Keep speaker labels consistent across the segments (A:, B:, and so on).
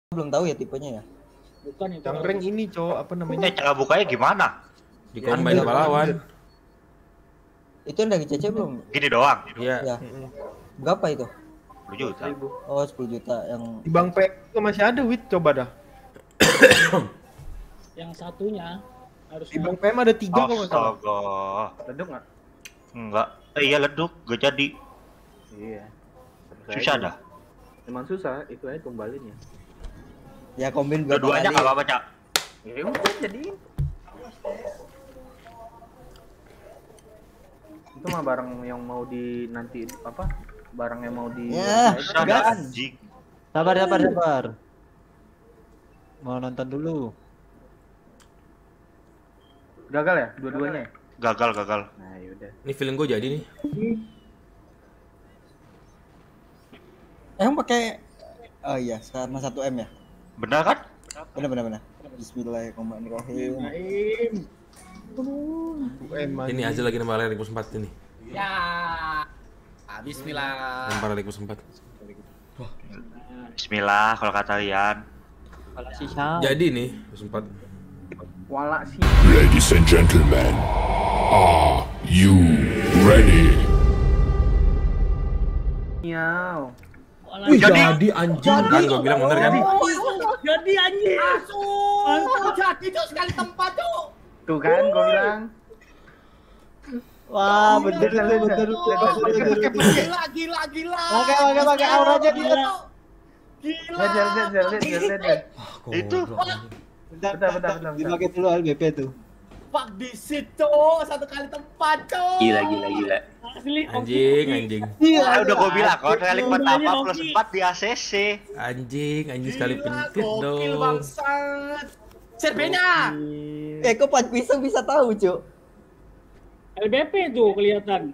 A: Belum tahu ya tipenya ya.
B: Bukan itu.
C: Cangkring ini, cowok, apa namanya?
D: Cara bukanya gimana?
E: Di combine pahlawan.
A: Itu yang dari CC belum?
D: Gini doang.
E: Iya.
A: Ya. Berapa itu?
D: 10 juta.
A: Oh, 10 juta yang
C: Di Bang P itu masih ada, Wit, coba dah.
B: Yang satunya harus
C: Di Bang PM ada 3 kalau nggak salah.
D: Astaga.
F: Leduk nggak?
D: Enggak. Iya leduk, gak jadi.
F: Iya.
D: Susah dah.
F: Emang susah, itu aja tumbalin ya.
A: ya kombin berapa
D: Dua-duanya
A: kali?
D: enggak apa-apa, Cak.
F: Ya udah jadi. Itu mah barang yang mau di nanti apa? Barang yang mau di
A: Ya,
D: Susah dah,
A: Gan.
D: anjing.
G: Sabar. Mau nonton dulu.
F: gagal ya dua-duanya. Ya?
D: Gagal.
F: Nah, yaudah.
E: Ini feeling gue jadi nih.
A: Yang pakai oh iya, sama 1M ya.
D: Benar kan?
A: Benar. Bismillahirrahmanirrahim.
E: Ini Azil lagi nambah layar 4 ini.
H: Ya. Bismillah.
E: Nambah layar 4.
D: Bismillah kalau kata Rian.
E: Jadi nih 4.
F: Wala sih.
I: Ladies and gentlemen, are you ready?
F: Miau.
C: Wih, jadi anjing.
E: Kan gue bilang bener kan?
B: Jadi anjing.
H: Langsung jadi tuh sekali tempat tuh.
F: Tuh kan gua bilang.
G: Wah, bener.
H: Gila.
G: Pakai auranya dia.
H: Gila.
F: Lihat.
D: Itu.
F: Bentar.
G: Dipakai dulu LBP tuh.
H: Pak di situ satu kali tempat tuh.
J: Gila.
B: Asli.
E: Anjing.
D: Udah gua bilang kalau relik pertama plus 4 di ACC.
E: Anjing sekali pentit
H: Gokil
E: dong.
H: bangsat. Serbenya.
A: Kok Pak Pisang bisa tahu, Cuk?
B: LBP tuh kelihatan.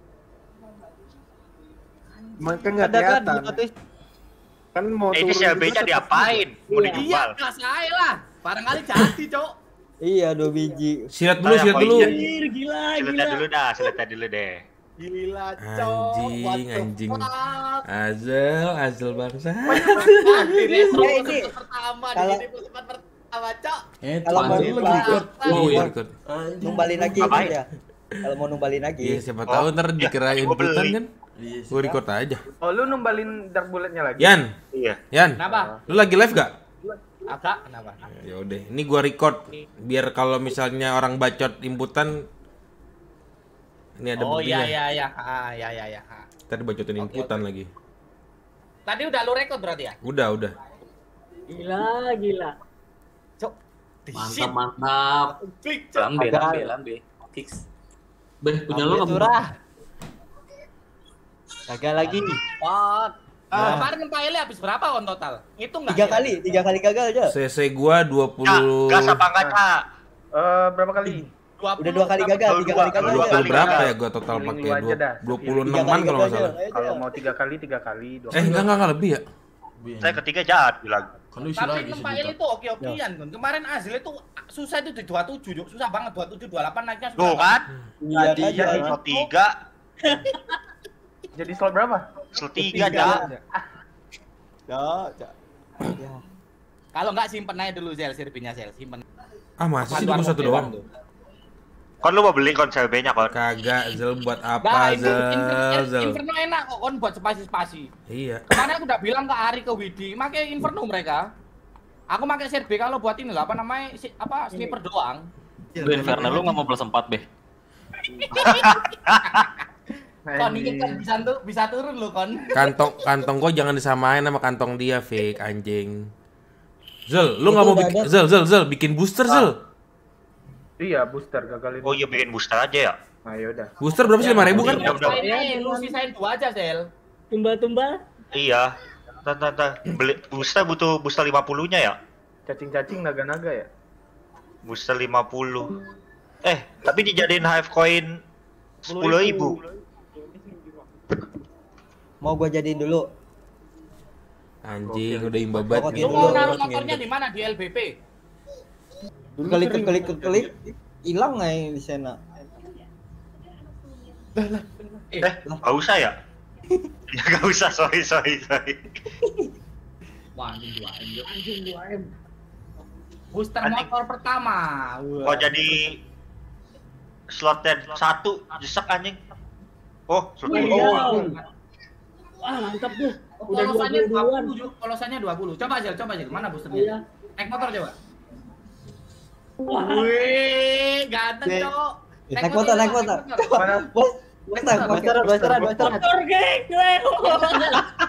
C: Maka nggak kelihatan. Kan mau
D: Ini
C: turun
D: CB-nya
C: juga
D: diapain? Mau
B: Iya.
D: dijual?
H: Iya, saya lah. Barangkali jadi, Cok.
A: Iya, 2 biji.
E: Silat dulu.
B: Gila.
D: Silatnya dulu deh.
H: Gila, Cok.
E: Anjing. Azil bangsa.
H: Ini
A: ini.
H: pertama
A: Kalau-
H: di episode pertama, Cok.
A: Kalau mau
E: Oh iya record.
A: numbalin lagi
D: Ngapain?
A: ya. Kalau mau numbalin lagi.
E: Iya siapa tahu ntar dikira
D: gua beli.
E: inputan kan? Gue record aja.
F: Oh, lu numbalin dark bulletnya lagi?
E: Yan,
D: Iya.
H: Kenapa?
E: lu lagi live gak?
H: Agak, kenapa?
E: Ya udah, ini gua record biar kalau misalnya orang bacot inputan ini ada
H: Oh
E: buktinya.
H: iya. Ya.
E: Tadi bacotin inputan lagi.
H: Tadi udah lu record berarti ya?
E: Udah.
B: Gila.
H: Cok.
J: Mantap.
H: Klik, Cok.
J: Lambe. Fix. Beh, punya lo kamu.
G: Gagal lagi.
H: Kemarin Pak Eli habis berapa on total? Itu enggak?
A: 3 kali gagal aja.
E: CC gua 20.
D: Gas apa enggak, Cak?
F: Berapa kali?
A: Udah 2 kali gagal, 3 kali gagal.
E: 20
D: kali
E: berapa
D: gagal.
E: ya gua total
F: Feeling
E: pakai
F: lu aja dah.
E: 26-an kalau nggak salah.
F: Kalau mau 3 kali, 2
E: Enggak lebih ya?
D: Saya ketiga jahat bilang.
H: Tapi Pak Eli itu oke-okean, Gun. Kemarin Azil itu susah itu di 27, Jok. Susah banget 27 28 naiknya susah.
D: Tuh kan?
A: Iya,
D: Dia
A: kan?
D: slot 3,
F: Jadi slot berapa?
D: slot 3, Cak.
A: Ya.
H: Kalau enggak simpen aja dulu Zel, sirpinya Zel, simpen.
E: Ah masih sih
H: Paduan
E: cuma satu
H: modelan
E: doang.
H: tuh.
D: Kon lu mau beli kon CB-nya kon?
E: Kagak, Zel buat
H: Nah,
E: apa
H: itu
E: Zel?
H: Inferno enak kok kon buat spasi-spasi.
E: Iya.
H: Kemarin aku udah bilang ke Ari ke Widi, pakai Inferno mereka. Aku pakai CRB kalau buat ini lah, apa namanya? Sniper doang.
J: Inferno lu nggak mau plus 4, Beh.
H: Kon ini kan bisa turun loh kon.
E: Kantong gua jangan disamain sama kantong dia, fake anjing. Zel, lu nggak mau bikin Zel bikin booster Zel.
F: Iya, booster gagal ini.
D: Oh iya bikin booster aja ya?
F: Nah, yaudah.
E: Booster berapa sih 5.000 kan?
H: Lu sisain 2 aja Zel.
B: Tumbal.
D: Iya. Tante, beli booster butuh booster 50-nya ya?
F: Cacing-cacing naga-naga ya?
D: Booster 50. Tapi dijadiin hive coin 10.000.
A: Mau gua jadiin dulu.
E: Anjing, udah imba banget.
A: Pokoknya
H: Lu mau naruh motornya di mana? Di LBP?
A: Klik, hilang nggak yang di sana?
D: Nggak usah ya? Ya nggak usah, sorry.
H: Wah, anjing 2M. Yuk.
B: Anjing 2M.
H: Booster
D: Anjing.
H: motor pertama. Wah.
D: Kok jadi slotnya 1 jesek anjing. Oh, slot
B: Wih,
D: oh.
B: iya. Wah, mantap tuh. Udah
H: Polosannya
B: 20-an.
H: 20, Juk. Polosannya 20. Coba aja. Mana boosternya?
B: Iya.
H: Naik motor coba.
B: Wah.
H: Wih, ganteng,
G: Nih.
H: Cok.
G: Naik motor, naik motor. Bos,
C: Mana?
G: bosteran.
B: Motor, geng.